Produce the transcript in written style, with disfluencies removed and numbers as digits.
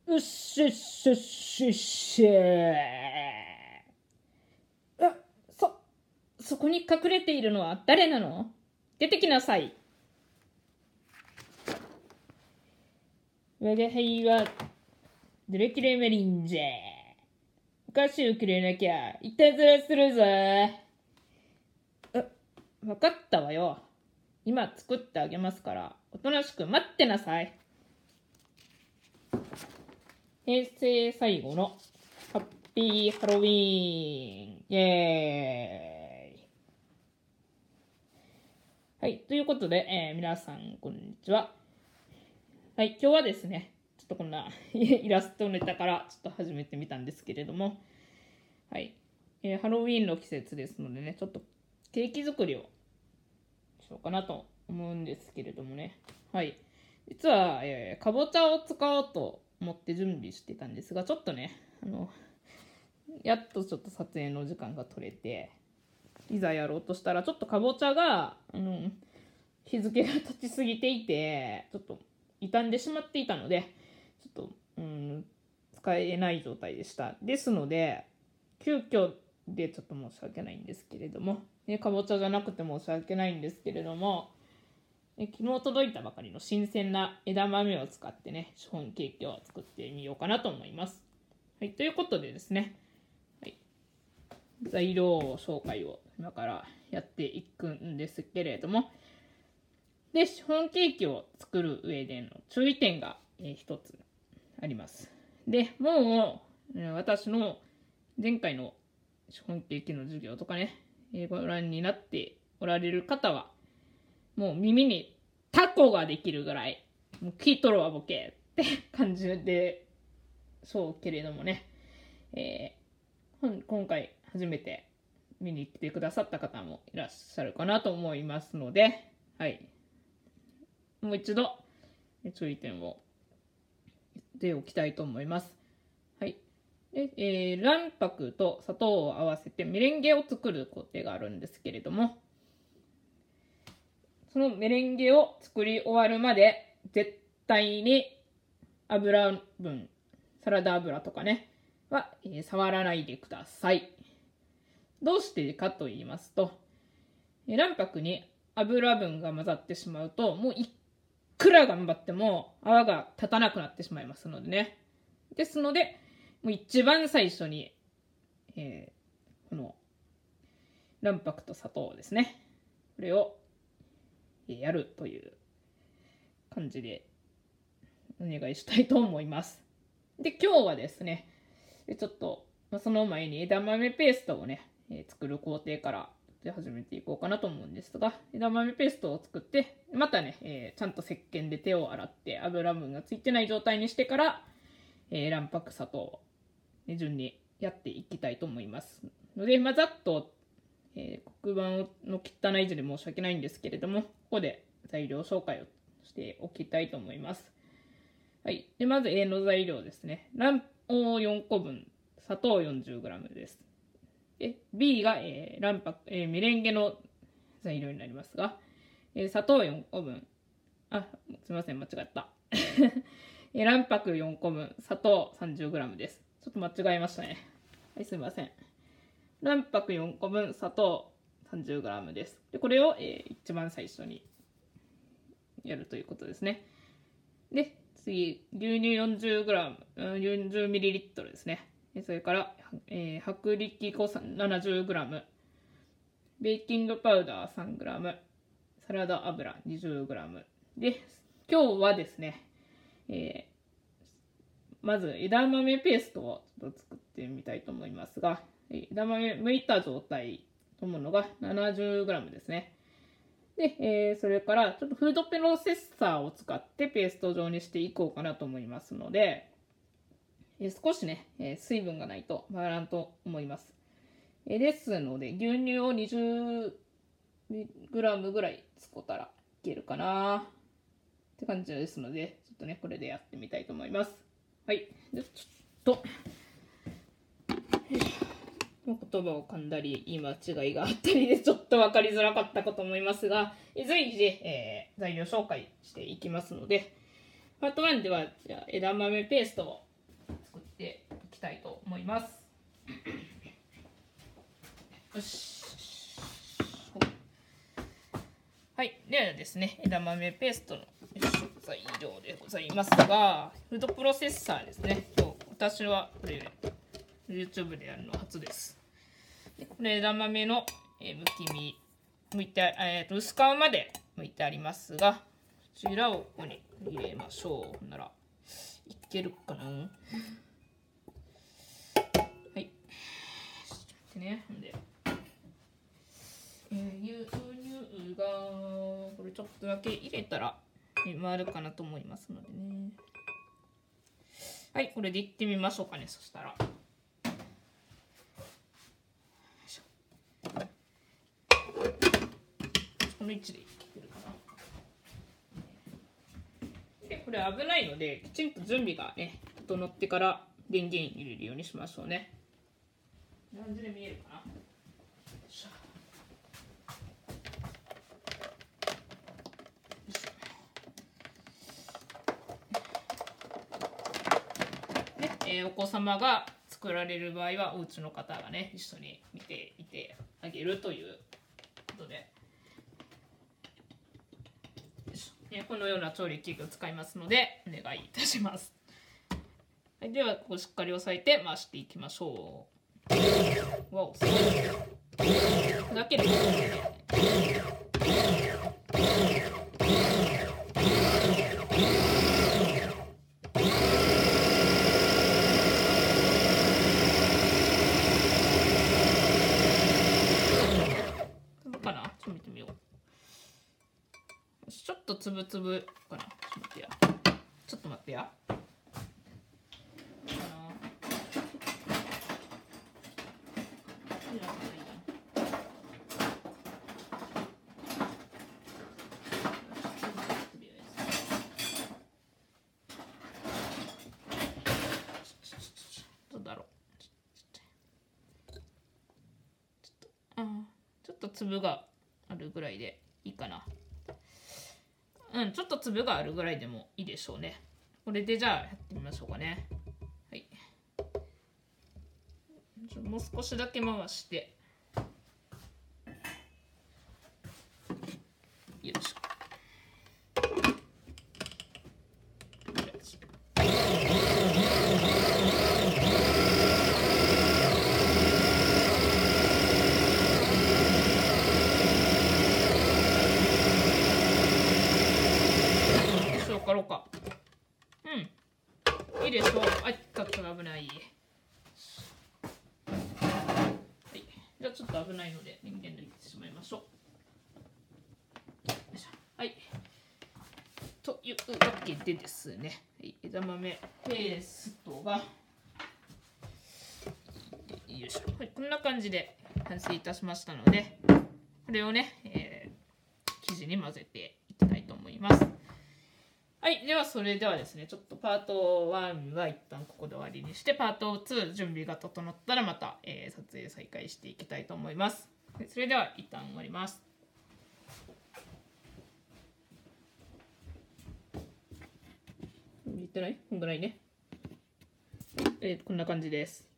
うっしゅっしゅっしゅっしゅ。そこに隠れているのは誰なの？出てきなさい。我が輩はドラキュラメリンじゃ。お菓子をくれなきゃいたずらするぞ。わかったわよ。今作ってあげますからおとなしく待ってなさい。平成最後のハッピーハロウィーンイエーイ。はい、ということで、皆さんこんにちは。はい、今日はですね、ちょっとこんなイラストネタからちょっと始めてみたんですけれども、はい、ハロウィーンの季節ですのでね、ちょっとケーキ作りをしようかなと思うんですけれどもね、はい、実は、かぼちゃを使おうと思って準備してたんですが、ちょっとね、やっとちょっと撮影の時間が取れて、いざやろうとしたらちょっとかぼちゃが日付が経ちすぎていてちょっと傷んでしまっていたのでちょっと使えない状態でした。ですので急遽でちょっと申し訳ないんですけれども、かぼちゃじゃなくて申し訳ないんですけれども、昨日届いたばかりの新鮮な枝豆を使ってねシフォンケーキを作ってみようかなと思います。はい、ということでですね、材料紹介を今からやっていくんですけれども、でシフォンケーキを作る上での注意点が一つあります。でもう私の前回のシフォンケーキの授業とかねご覧になっておられる方はもう耳にタコができるぐらいもう聞いとるわボケって感じでしょうけれどもね、今回初めて見に来てくださった方もいらっしゃるかなと思いますので、はい、もう一度注意点を言っておきたいと思います。はい、で卵白と砂糖を合わせてメレンゲを作る工程があるんですけれども、そのメレンゲを作り終わるまで絶対に油分、サラダ油とかねは、触らないでください。どうしてかと言いますと、卵白に油分が混ざってしまうともういくら頑張っても泡が立たなくなってしまいますのでね。ですのでもう一番最初に、この卵白と砂糖ですね、これをやるという感じでお願いしたいと思います。で今日はですねちょっとその前に枝豆ペーストをね作る工程から始めていこうかなと思うんですが、枝豆ペーストを作ってまたね、ちゃんと石鹸で手を洗って油分がついてない状態にしてから、卵白砂糖を順にやっていきたいと思いますので、ざっと、黒板の汚い字で申し訳ないんですけれども、ここで材料紹介をしておきたいと思います。はい、でまず A の材料ですね。卵黄4個分、砂糖 40g です。で B が、卵白、メレンゲの材料になりますが、砂糖4個分、すみません、間違った。卵白4個分、砂糖 30g です。ちょっと間違えましたね。はい、すみません。卵白4個分、砂糖 30g です。でこれを、一番最初にやるということですね。で次、牛乳 40ml ですね。それから、薄力粉 70g、ベーキングパウダー 3g、サラダ油 20g で、今日はですね、まず枝豆ペーストをちょっと作ってみたいと思いますが、枝豆剥いた状態のものが 70g ですね。で、それからちょっとフードプロセッサーを使ってペースト状にしていこうかなと思いますので、少しね、水分がないと回らんと思います。ですので牛乳を 20g ぐらい使ったらいけるかなって感じですので、ちょっとねこれでやってみたいと思います。はい、でちょっと言葉を噛んだり言い間違いがあったりでちょっと分かりづらかったかと思いますが、随時、材料紹介していきますので、パート1ではじゃあ枝豆ペーストをたいと思います。よし。はい、ではですね、枝豆ペーストの材料でございますが、フードプロセッサーですね。今日私はこれ YouTube でやるの初です。これ枝豆の剥いて、薄皮まで剥いてありますが、こちらをここに入れましょう。ほんならいけるかな。はい。ちょっと待ってね。ほんで、牛乳がこれちょっとだけ入れたら回るかなと思いますのでね。はい、これでいってみましょうかね。そしたら。この位置でいけるかな。で、これ危ないので、きちんと準備がね、整ってから電源入れるようにしましょうね。何時で見えるかな。お子様が作られる場合はお家の方がね一緒に見ていてあげるということで、このような調理器具を使いますのでお願いいたします。はい、ではここしっかり押さえて回していきましょう。わお、すごいだけでちょっとつぶつぶかな。ちょっと待ってや。どうだろう。ちょっと粒があるぐらいでいいかな。ちょっと粒があるぐらいでもいいでしょうね。これでじゃあやってみましょうかね。はい。もう少しだけ回して。よいしょ。かろうか。いいでしょう。あ、ちょっと危ない。はい。じゃあちょっと危ないので電源抜いてしまいましょう。はい。というわけでですね、枝豆ペーストがよいしょ、はい、こんな感じで完成いたしましたので、これをね、生地に混ぜていきたいと思います。はい、ではそれではですね、ちょっとパート1は一旦ここで終わりにして、パート2準備が整ったらまた、撮影再開していきたいと思います。それでは一旦終わります。言ってない？こんぐらいね。こんな感じです。